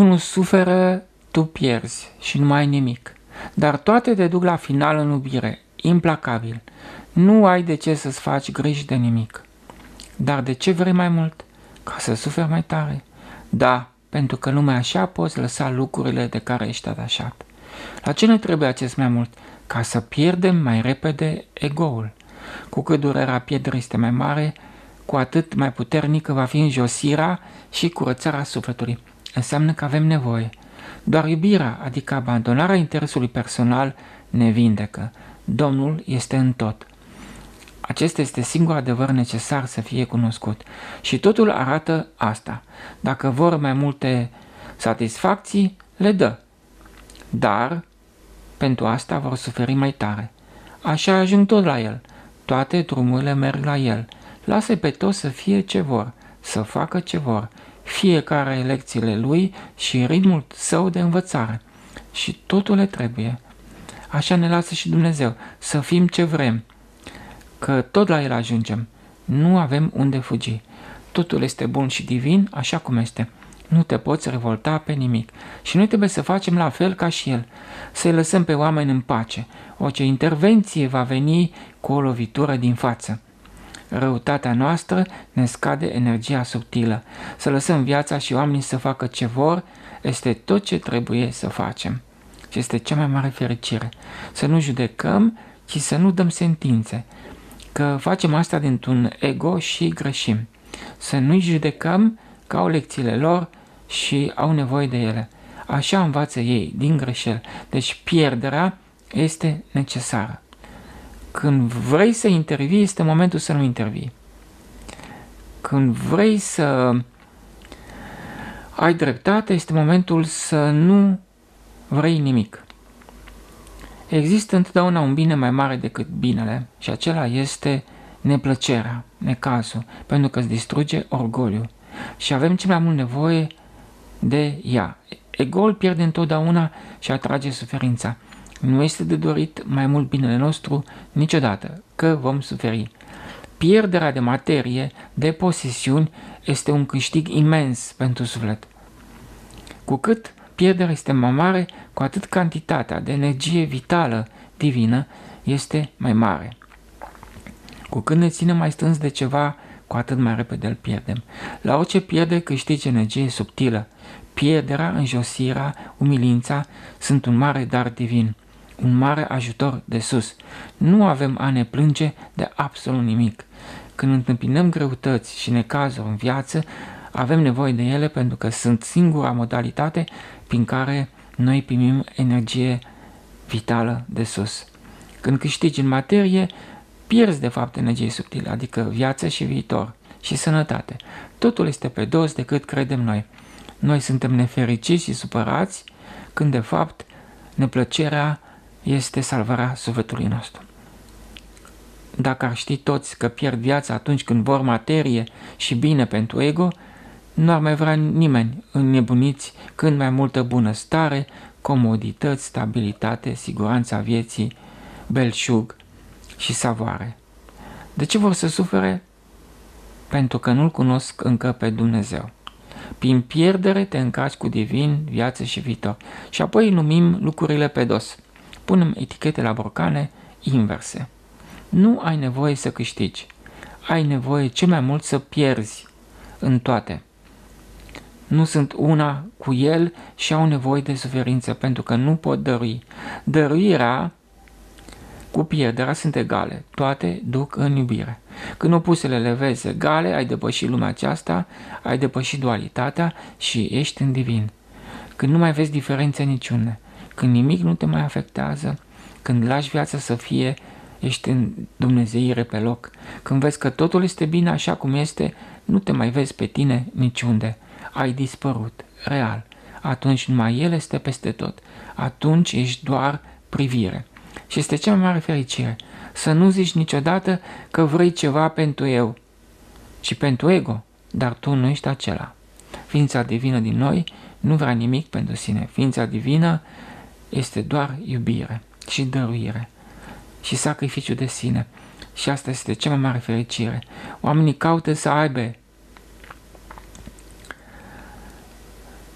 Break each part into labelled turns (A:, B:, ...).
A: unul suferă, tu pierzi și nu mai ai nimic. Dar toate te duc la final în iubire, implacabil. Nu ai de ce să-ți faci griji de nimic. Dar de ce vrei mai mult? Ca să suferi mai tare? Da, pentru că numai așa poți lăsa lucrurile de care ești atașat. La ce ne trebuie acest mai mult? Ca să pierdem mai repede ego-ul. Cu cât durerea pierderii este mai mare, cu atât mai puternică va fi înjosirea și curățarea sufletului. Înseamnă că avem nevoie. Doar iubirea, adică abandonarea interesului personal, ne vindecă. Domnul este în tot. Acesta este singurul adevăr necesar să fie cunoscut. Și totul arată asta. Dacă vor mai multe satisfacții, le dă. Dar pentru asta vor suferi mai tare. Așa ajung tot la el. Toate drumurile merg la el. Lasă-i pe toți să fie ce vor, să facă ce vor. Fiecare lecțiile lui și ritmul său de învățare. Și totul le trebuie. Așa ne lasă și Dumnezeu, să fim ce vrem, că tot la el ajungem. Nu avem unde fugi. Totul este bun și divin așa cum este. Nu te poți revolta pe nimic. Și noi trebuie să facem la fel ca și el, să-i lăsăm pe oameni în pace. Orice intervenție va veni cu o lovitură din față. Răutatea noastră ne scade energia subtilă. Să lăsăm viața și oamenii să facă ce vor este tot ce trebuie să facem. Și este cea mai mare fericire. Să nu judecăm, ci să nu dăm sentințe. Că facem asta dintr-un ego și greșim. Să nu-i judecăm, că au lecțiile lor și au nevoie de ele. Așa învață ei, din greșeli. Deci pierderea este necesară. Când vrei să intervii, este momentul să nu intervii. Când vrei să ai dreptate, este momentul să nu vrei nimic. Există întotdeauna un bine mai mare decât binele și acela este neplăcerea, necazul, pentru că îți distruge orgoliul și avem cel mai mult nevoie de ea. Ego-ul pierde întotdeauna și atrage suferința. Nu este de dorit mai mult binele nostru niciodată, că vom suferi. Pierderea de materie, de posesiuni, este un câștig imens pentru suflet. Cu cât pierderea este mai mare, cu atât cantitatea de energie vitală divină este mai mare. Cu cât ne ținem mai strâns de ceva, cu atât mai repede îl pierdem. La orice pierdere câștigi energie subtilă. Pierderea, înjosirea, umilința sunt un mare dar divin, un mare ajutor de sus. Nu avem a ne plânge de absolut nimic. Când întâmpinăm greutăți și necazuri în viață, avem nevoie de ele pentru că sunt singura modalitate prin care noi primim energie vitală de sus. Când câștigi în materie, pierzi de fapt energie subtilă, adică viață și viitor și sănătate. Totul este pe dos decât credem noi. Noi suntem nefericiți și supărați când de fapt neplăcerea este salvarea sufletului nostru. Dacă ar ști toți că pierd viața atunci când vor materie și bine pentru ego, nu ar mai vrea nimeni înnebuniți când mai multă bunăstare, comodități, stabilitate, siguranța vieții, belșug și savoare. De ce vor să sufere? Pentru că nu-L cunosc încă pe Dumnezeu. Prin pierdere te încarci cu divin, viață și viitor. Și apoi numim lucrurile pe dos. Punem etichete la borcane inverse. Nu ai nevoie să câștigi. Ai nevoie cel mai mult să pierzi în toate. Nu sunt una cu El și au nevoie de suferință pentru că nu pot dărui. Dăruirea cu pierderea sunt egale. Toate duc în iubire. Când opusele le vezi egale, ai depășit lumea aceasta, ai depășit dualitatea și ești în divin. Când nu mai vezi diferențe niciune, când nimic nu te mai afectează, când lași viața să fie, ești în dumnezeire pe loc. Când vezi că totul este bine așa cum este, nu te mai vezi pe tine niciunde. Ai dispărut, real. Atunci numai El este peste tot. Atunci ești doar privire. Și este cea mai mare fericire. Să nu zici niciodată că vrei ceva pentru eu, ci pentru ego, dar tu nu ești acela. Ființa divină din noi nu vrea nimic pentru sine. Ființa divină este doar iubire și dăruire și sacrificiu de sine. Și asta este cea mai mare fericire. Oamenii caută să aibă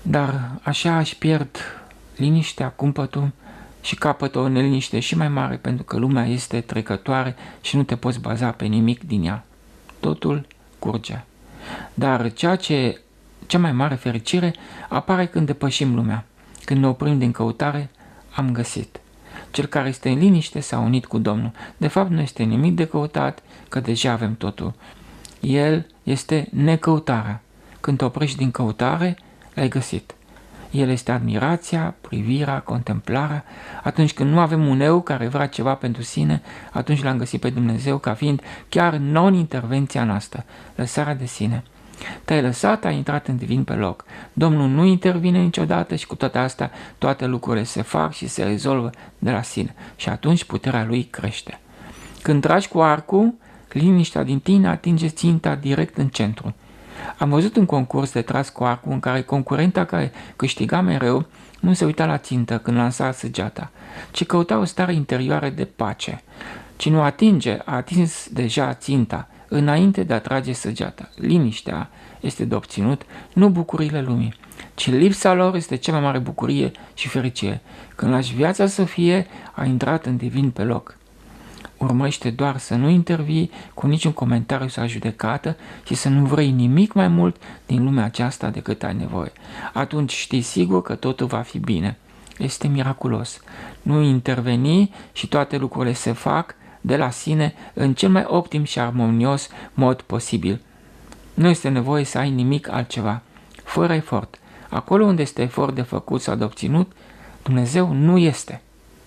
A: Dar așa își pierd liniștea, cumpătul și capătă o neliniște și mai mare, pentru că lumea este trecătoare și nu te poți baza pe nimic din ea. Totul curge. Dar cea mai mare fericire apare când depășim lumea. Când ne oprim din căutare, am găsit. Cel care este în liniște s-a unit cu Domnul. De fapt, nu este nimic de căutat, că deja avem totul. El este necăutarea. Când te oprești din căutare, l-ai găsit. El este admirația, privirea, contemplarea. Atunci când nu avem un eu care vrea ceva pentru sine, atunci l-am găsit pe Dumnezeu ca fiind chiar non-intervenția noastră, lăsarea de sine. Te-ai lăsat, ai intrat în divin pe loc. Domnul nu intervine niciodată și cu toate astea toate lucrurile se fac și se rezolvă de la sine. Și atunci puterea lui crește. Când tragi cu arcul, liniștea din tine atinge ținta direct în centru. Am văzut un concurs de tras cu arcul în care concurenta care câștiga mereu nu se uita la țintă când lansa săgeata, ci căuta o stare interioară de pace. Cine o atinge, a atins deja ținta, înainte de a trage săgeata. Liniștea este de obținut, nu bucuriile lumii, ci lipsa lor este cea mai mare bucurie și fericire. Când lași viața să fie, a intrat în divin pe loc. Urmăște doar să nu intervii cu niciun comentariu sau judecată și să nu vrei nimic mai mult din lumea aceasta decât ai nevoie. Atunci știi sigur că totul va fi bine. Este miraculos. Nu interveni și toate lucrurile se fac de la sine în cel mai optim și armonios mod posibil. Nu este nevoie să ai nimic altceva, fără efort. Acolo unde este efort de făcut sau de obținut, Dumnezeu nu este.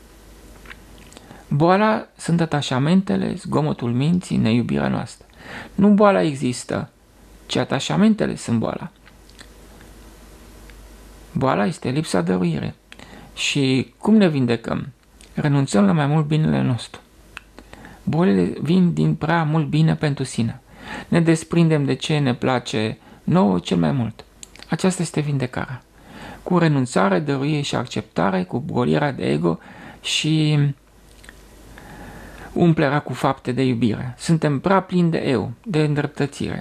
A: Boala sunt atașamentele, zgomotul minții, neiubirea noastră. Nu boala există, ci atașamentele sunt boala. Boala este lipsa dăruire. Și cum ne vindecăm? Renunțăm la mai mult binele nostru. Bolile vin din prea mult bine pentru sine. Ne desprindem de ce ne place nouă cel mai mult. Aceasta este vindecarea. Cu renunțare, dăruire și acceptare, cu golirea de ego și umplerea cu fapte de iubire. Suntem prea plini de eu, de îndreptățire.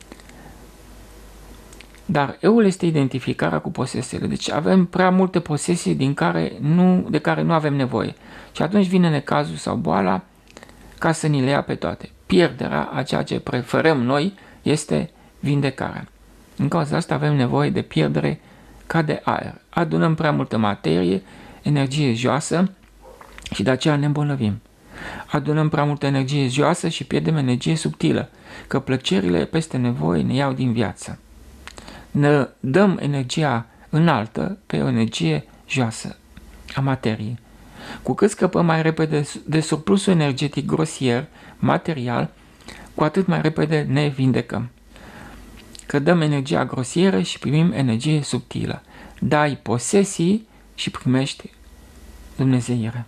A: Dar euul este identificarea cu posesiile. Deci avem prea multe posesii de care nu avem nevoie. Și atunci vine necazul sau boala ca să ni le ia pe toate. Pierderea a ceea ce preferăm noi este vindecarea. În cauza asta avem nevoie de pierdere ca de aer. Adunăm prea multă materie, energie joasă și de aceea ne îmbolnăvim. Adunăm prea multă energie joasă și pierdem energie subtilă, că plăcerile peste nevoie ne iau din viață. Ne dăm energia înaltă pe o energie joasă a materiei. Cu cât scăpăm mai repede de surplusul energetic grosier, material, cu atât mai repede ne vindecăm. Că dăm energia grosieră și primim energie subtilă. Dai posesii și primești dumnezeire.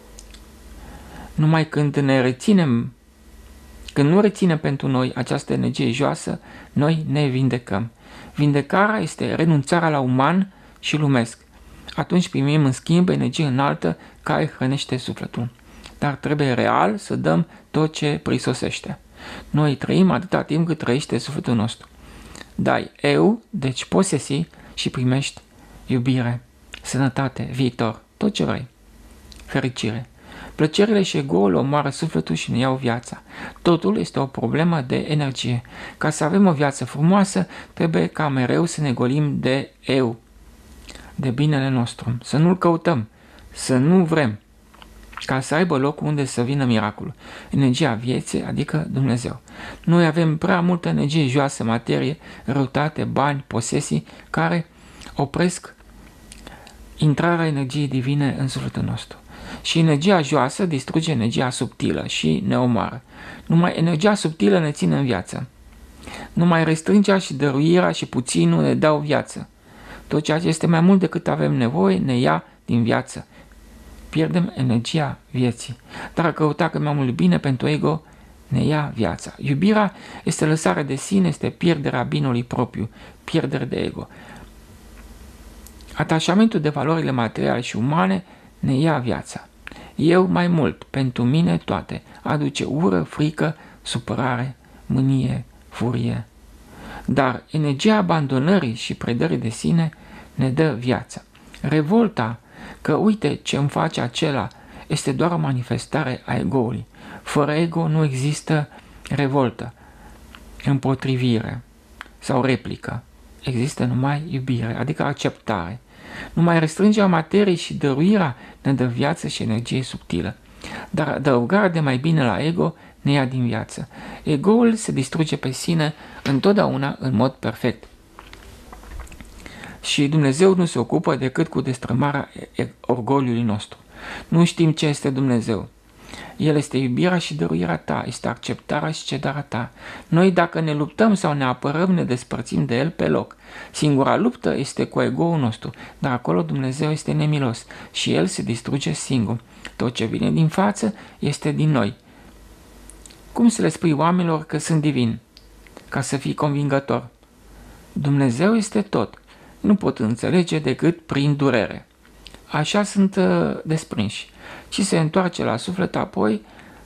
A: Numai când nu reținem pentru noi această energie joasă, noi ne vindecăm. Vindecarea este renunțarea la uman și lumesc. Atunci primim în schimb energie înaltă care hrănește sufletul. Dar trebuie real să dăm tot ce prisosește. Noi trăim atâta timp cât trăiește sufletul nostru. Dai eu, deci posesii și primești iubire, sănătate, viitor, tot ce vrei. Fericire. Plăcerile și ego-ul omoară sufletul și ne iau viața. Totul este o problemă de energie. Ca să avem o viață frumoasă, trebuie ca mereu să ne golim de eu, de binele nostru, să nu-l căutăm, să nu vrem, ca să aibă loc unde să vină miracolul. Energia vieții, adică Dumnezeu. Noi avem prea multă energie joasă, materie, răutate, bani, posesii, care opresc intrarea energiei divine în sufletul nostru. Și energia joasă distruge energia subtilă și ne omoară. Numai energia subtilă ne ține în viață. Numai restrângerea și dăruirea și puținul ne dau viață. Tot ceea ce este mai mult decât avem nevoie ne ia din viață. Pierdem energia vieții. Dar a căuta cât mai mult bine pentru ego ne ia viața. Iubirea este lăsarea de sine, este pierderea binului propriu, pierdere de ego. Atașamentul de valorile materiale și umane ne ia viața. Eu mai mult, pentru mine toate, aduce ură, frică, supărare, mânie, furie. Dar energia abandonării și predării de sine ne dă viață. Revolta că uite ce îmi face acela este doar o manifestare a ego-ului. Fără ego nu există revoltă, împotrivire sau replică. Există numai iubire, adică acceptare. Numai restrângerea materiei și dăruirea ne dă viață și energie subtilă. Dar adăugarea de mai bine la ego ne ia din viață. Ego-ul se distruge pe sine întotdeauna în mod perfect. Și Dumnezeu nu se ocupă decât cu destrămarea orgoliului nostru. Nu știm ce este Dumnezeu. El este iubirea și dăruirea ta, este acceptarea și cedarea ta. Noi dacă ne luptăm sau ne apărăm, ne despărțim de El pe loc. Singura luptă este cu ego-ul nostru, dar acolo Dumnezeu este nemilos și El se distruge singur. Tot ce vine din față este din noi. Cum să le spui oamenilor că sunt divin? Ca să fii convingător. Dumnezeu este tot. Nu pot înțelege decât prin durere. Așa sunt desprinși. Și se întoarce la suflet apoi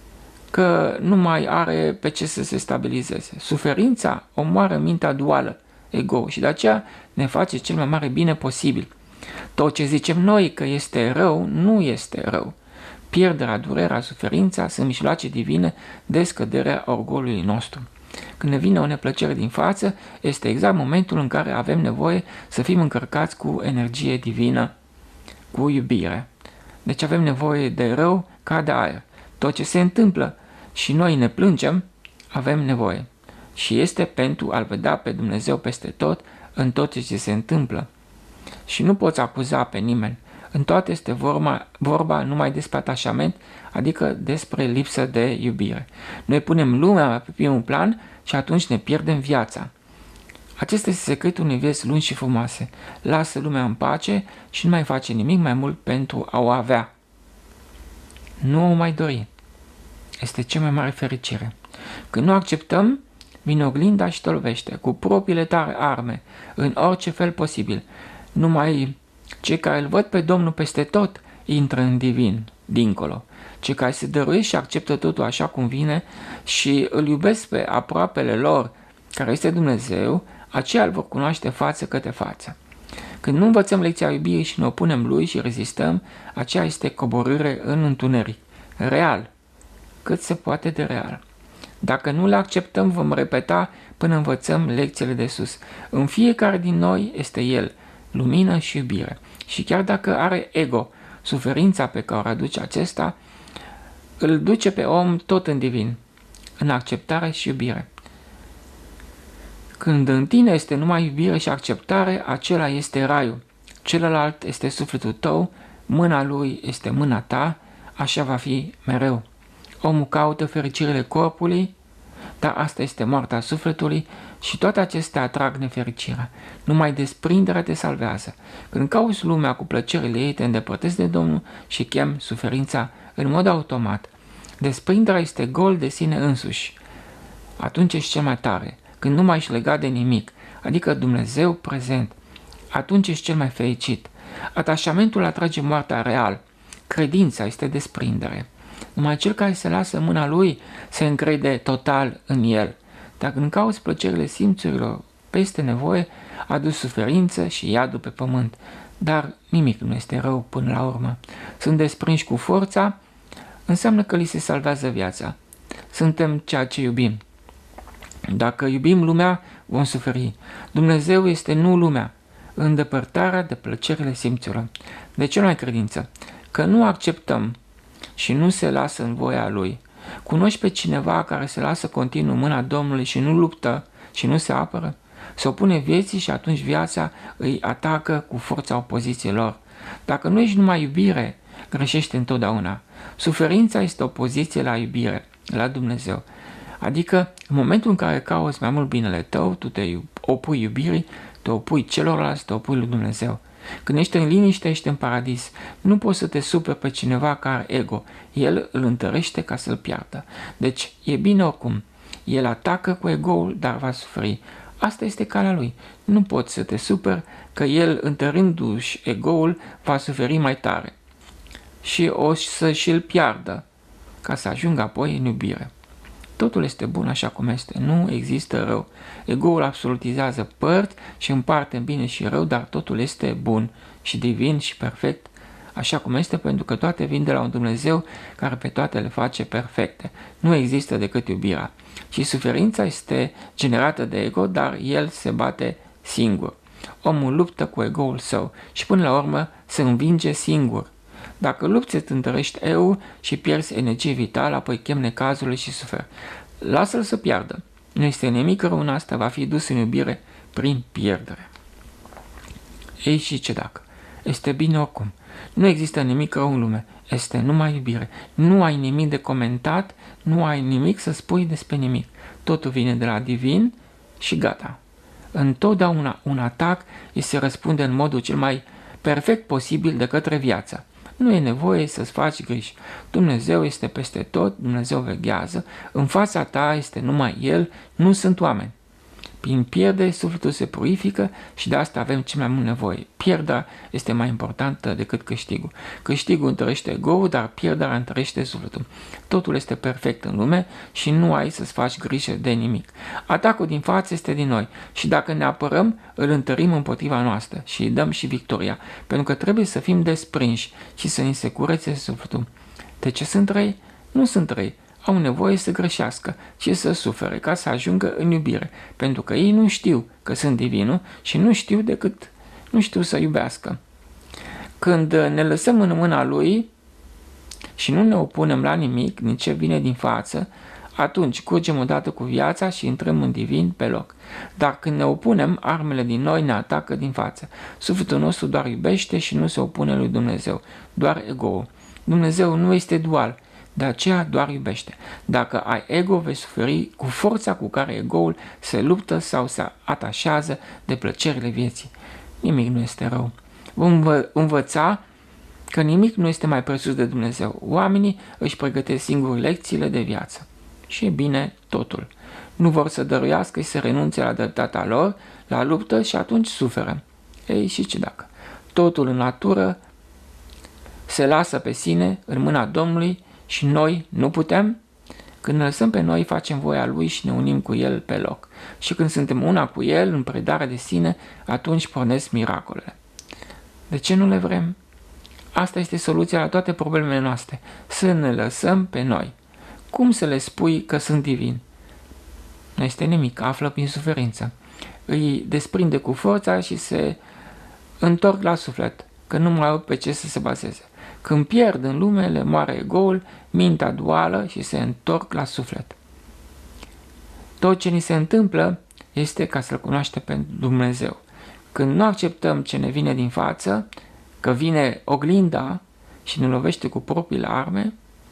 A: că nu mai are pe ce să se stabilizeze. Suferința omoară mintea duală, ego, și de aceea ne face cel mai mare bine posibil. Tot ce zicem noi că este rău, nu este rău. Pierderea, durerea, suferința sunt mijloace divine de scăderea orgoliului nostru. Când ne vine o neplăcere din față, este exact momentul în care avem nevoie să fim încărcați cu energie divină, cu iubire. Deci avem nevoie de rău ca de aer. Tot ce se întâmplă și noi ne plângem, avem nevoie. Și este pentru a-L vedea pe Dumnezeu peste tot, în tot ce se întâmplă. Și nu poți acuza pe nimeni. În toate este vorba numai despre atașament, adică despre lipsă de iubire. Noi punem lumea pe primul plan și atunci ne pierdem viața. Acesta este secretul unei vieți lungi și frumoase. Lasă lumea în pace și nu mai face nimic mai mult pentru a o avea. Nu o mai dori. Este cea mai mare fericire. Când nu acceptăm, vine oglinda și te lovește cu propriile tale arme, în orice fel posibil. Numai cei care îl văd pe Domnul peste tot intră în divin, dincolo. Cei care se dăruiesc și acceptă totul așa cum vine și îl iubesc pe aproapele lor, care este Dumnezeu, aceia îl vor cunoaște față către față. Când nu învățăm lecția iubirii și ne opunem lui și rezistăm, aceea este coborâre în întuneric. Real. Cât se poate de real. Dacă nu le acceptăm, vom repeta până învățăm lecțiile de sus. În fiecare din noi este El, lumină și iubire. Și chiar dacă are ego, suferința pe care o aduce acesta, îl duce pe om tot în divin, în acceptare și iubire. Când în tine este numai iubire și acceptare, acela este raiul. Celălalt este sufletul tău, mâna lui este mâna ta, așa va fi mereu. Omul caută fericirile corpului, dar asta este moartea sufletului și toate acestea atrag nefericirea. Numai desprinderea te salvează. Când cauți lumea cu plăcerile ei, te îndepărtezi de Domnul și chem suferința în mod automat. Desprinderea este gol de sine însuși. Atunci ești cel mai tare. Când nu mai ești legat de nimic, adică Dumnezeu prezent, atunci ești cel mai fericit. Atașamentul atrage moartea real. Credința este desprindere. Numai cel care se lasă în mâna lui se încrede total în el. Dar când cauți plăcerile simțurilor peste nevoie, adus suferință și iadul pe pământ. Dar nimic nu este rău până la urmă. Sunt desprinși cu forța, înseamnă că li se salvează viața. Suntem ceea ce iubim. Dacă iubim lumea, vom suferi. Dumnezeu este nu lumea, îndepărtarea de plăcerile simțurilor. De ce nu ai credință? Că nu acceptăm și nu se lasă în voia Lui. Cunoști pe cineva care se lasă continuu în mâna Domnului și nu luptă și nu se apără? Se opune vieții și atunci viața îi atacă cu forța opoziției lor. Dacă nu ești numai iubire, greșești întotdeauna. Suferința este opoziție la iubire, la Dumnezeu. Adică, în momentul în care cauți mai mult binele tău, tu te opui iubirii, te opui celorlalți, te opui lui Dumnezeu. Când ești în liniște, ești în paradis. Nu poți să te superi pe cineva care are ego. El îl întărește ca să-l piardă. Deci, e bine oricum. El atacă cu ego-ul, dar va suferi. Asta este calea lui. Nu poți să te superi că el, întărându-și ego-ul, va suferi mai tare. Și o să și-l piardă, ca să ajungă apoi în iubire. Totul este bun așa cum este, nu există rău. Ego-ul absolutizează părți și împarte în bine și rău, dar totul este bun și divin și perfect, așa cum este, pentru că toate vin de la un Dumnezeu care pe toate le face perfecte. Nu există decât iubirea. Și suferința este generată de ego, dar el se bate singur. Omul luptă cu ego-ul său și până la urmă se învinge singur. Dacă lupți, îți întărești eu și pierzi energie vitală, apoi chem necazurile și suferi. Lasă-l să piardă. Nu este nimic rău în asta, va fi dus în iubire prin pierdere. Ei, și ce dacă? Este bine oricum. Nu există nimic rău în lume. Este numai iubire. Nu ai nimic de comentat, nu ai nimic să spui despre nimic. Totul vine de la divin și gata. Întotdeauna un atac îi se răspunde în modul cel mai perfect posibil de către viață. Nu e nevoie să-ți faci griji. Dumnezeu este peste tot, Dumnezeu veghează, în fața ta este numai El, nu sunt oameni. Prin pierdere, sufletul se purifică și de asta avem cel mai mult nevoie. Pierderea este mai importantă decât câștigul. Câștigul întărește ego-ul, dar pierderea întărește sufletul. Totul este perfect în lume și nu ai să-ți faci grijă de nimic. Atacul din față este din noi și dacă ne apărăm, îl întărim împotriva noastră și îi dăm și victoria, pentru că trebuie să fim desprinși și să ni se curețe sufletul. De ce sunt răi? Nu sunt răi. Au nevoie să greșească și să sufere ca să ajungă în iubire, pentru că ei nu știu că sunt divinul și nu știu să iubească. Când ne lăsăm în mâna lui și nu ne opunem la nimic, nici ce vine din față, atunci curgem odată cu viața și intrăm în divin pe loc. Dar când ne opunem, armele din noi ne atacă din față. Sufletul nostru doar iubește și nu se opune lui Dumnezeu, doar ego-ul. Dumnezeu nu este dual. De aceea doar iubește. Dacă ai ego, vei suferi cu forța cu care ego-ul se luptă sau se atașează de plăcerile vieții. Nimic nu este rău. Vom învăța că nimic nu este mai presus de Dumnezeu. Oamenii își pregătesc singuri lecțiile de viață. Și e bine totul. Nu vor să dăruiască și să renunțe la dreptatea lor, la luptă și atunci suferă. Ei, și ce dacă? Totul în natură se lasă pe sine în mâna Domnului și noi nu putem? Când ne lăsăm pe noi, facem voia Lui și ne unim cu El pe loc. Și când suntem una cu El, în predare de sine, atunci pornesc miracolele. De ce nu le vrem? Asta este soluția la toate problemele noastre. Să ne lăsăm pe noi. Cum să le spui că sunt divini? Nu este nimic, află prin suferință. Îi desprinde cu forța și se întorc la suflet, că nu mai au pe ce să se bazeze. Când pierd în lume, le moare ego-ul, mintea duală și se întorc la suflet. Tot ce ni se întâmplă este ca să-L cunoaște pe Dumnezeu. Când nu acceptăm ce ne vine din față, că vine oglinda și ne lovește cu propriile arme,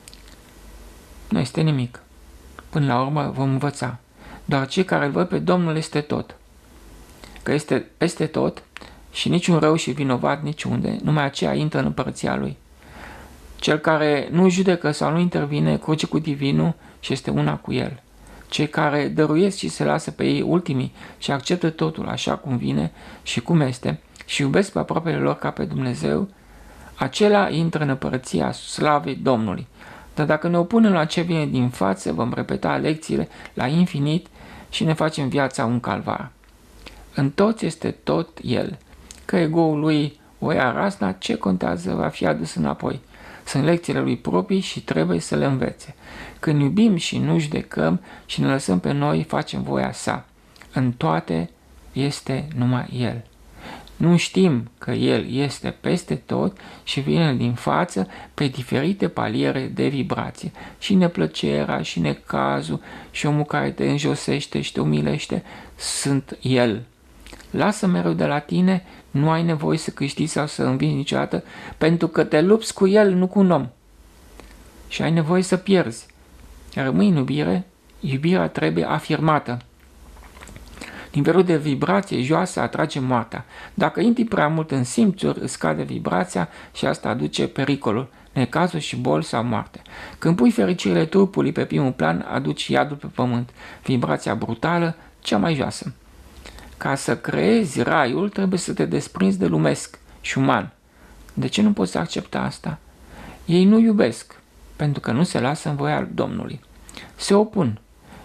A: nu este nimic. Până la urmă vom învăța. Doar cei care îl văd pe Domnul este tot. Că este peste tot și niciun rău și vinovat niciunde, numai aceea intră în împărăția Lui. Cel care nu judecă sau nu intervine, curge cu divinul și este una cu el. Cei care dăruiesc și se lasă pe ei ultimii și acceptă totul așa cum vine și cum este și iubesc pe aproapele lor ca pe Dumnezeu, acela intră în împărăția slavei Domnului. Dar dacă ne opunem la ce vine din față, vom repeta lecțiile la infinit și ne facem viața un calvar. În toți este tot el. Că ego-ul lui o ia razna, ce contează, va fi adus înapoi. Sunt lecțiile lui proprii și trebuie să le învețe. Când iubim și nu judecăm și ne lăsăm pe noi, facem voia sa. În toate este numai el. Nu știm că el este peste tot și vine din față pe diferite paliere de vibrație. Și neplăcerea, și necazul, și omul care te înjosește și te umilește, sunt el. Lasă mereu de la tine, nu ai nevoie să câștigi sau să învingi niciodată, pentru că te lupți cu el, nu cu un om. Și ai nevoie să pierzi. Rămâi în iubire, iubirea trebuie afirmată. Nivelul de vibrație joasă atrage moartea. Dacă intri prea mult în simțuri, îți scade vibrația și asta aduce pericolul, necazul și boli sau moarte. Când pui fericirile trupului pe primul plan, aduci iadul pe pământ, vibrația brutală, cea mai joasă. Ca să creezi raiul, trebuie să te desprinzi de lumesc și uman. De ce nu poți accepta asta? Ei nu iubesc, pentru că nu se lasă în voia Domnului. Se opun.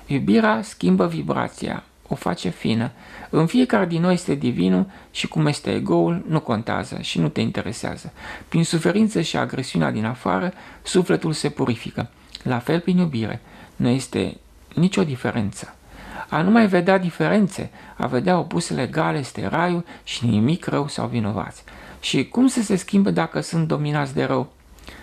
A: Iubirea schimbă vibrația, o face fină. În fiecare din noi este divinul și cum este ego-ul nu contează și nu te interesează. Prin suferință și agresiunea din afară, sufletul se purifică. La fel prin iubire. Nu este nicio diferență. A nu mai vedea diferențe, a vedea opusele egale este raiul și nimic rău sau vinovați. Și cum să se schimbe dacă sunt dominați de rău?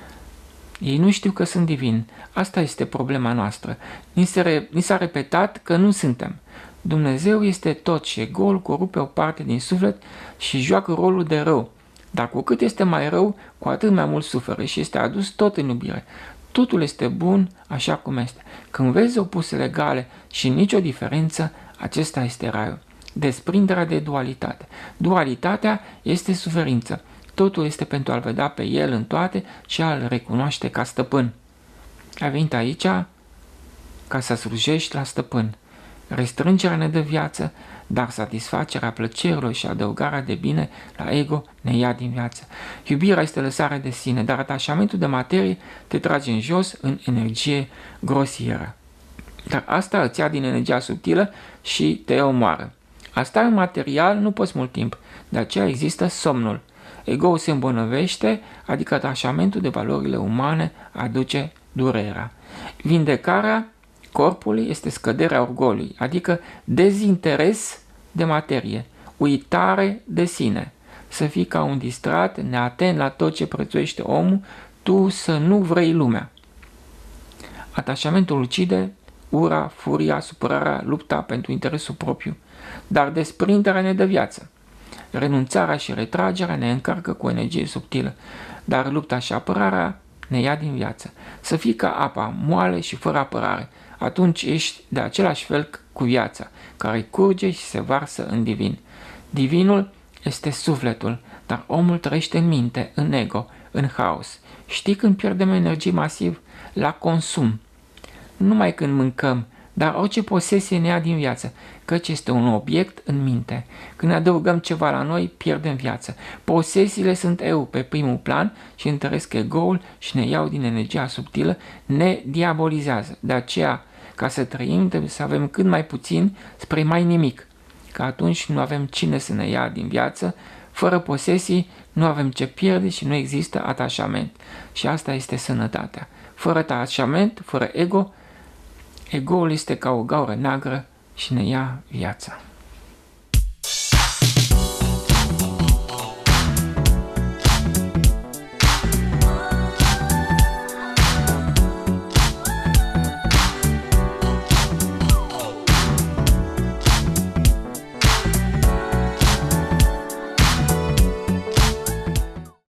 A: Ei nu știu că sunt divini. Asta este problema noastră. Ni s-a repetat că nu suntem. Dumnezeu este tot și ego-ul corupe o parte din suflet și joacă rolul de rău. Dar cu cât este mai rău, cu atât mai mult suferă și este adus tot în iubire. Totul este bun așa cum este. Când vezi opusele egale și nicio diferență, acesta este raiul. Desprinderea de dualitate. Dualitatea este suferință. Totul este pentru a-L vedea pe El în toate și a-L recunoaște ca stăpân. Ai venit aici ca să slujești la stăpân. Restrângerea ne dă viață, dar satisfacerea plăcerilor și adăugarea de bine la ego ne ia din viață. Iubirea este lăsarea de sine, dar atașamentul de materie te trage în jos în energie grosieră. Dar asta îți ia din energia subtilă și te omoară. Asta în material nu poți mult timp, de aceea există somnul. Ego-ul se îmbolnăvește, adică atașamentul de valorile umane aduce durerea. Vindecarea corpului este scăderea orgoliului, adică dezinteres de materie, uitare de sine. Să fii ca un distrat, neatent la tot ce prețuiește omul, tu să nu vrei lumea. Atașamentul ucide ura, furia, supărarea, lupta pentru interesul propriu, dar desprinderea ne dă viață. Renunțarea și retragerea ne încarcă cu energie subtilă, dar lupta și apărarea ne ia din viață. Să fii ca apa, moale și fără apărare, atunci ești de același fel cu viața, care curge și se varsă în divin. Divinul este sufletul, dar omul trăiește în minte, în ego, în haos. Știi când pierdem energie masiv? La consum. Numai când mâncăm, dar orice posesie ne ia din viață, căci este un obiect în minte. Când adăugăm ceva la noi, pierdem viață. Posesiile sunt eu pe primul plan și întăresc ego-ul și ne iau din energia subtilă, ne diabolizează. De aceea, ca să trăim, trebuie să avem cât mai puțin spre mai nimic, că atunci nu avem cine să ne ia din viață. Fără posesii nu avem ce pierde și nu există atașament. Și asta este sănătatea. Fără atașament, fără ego, ego-ul este ca o gaură neagră și ne ia viața.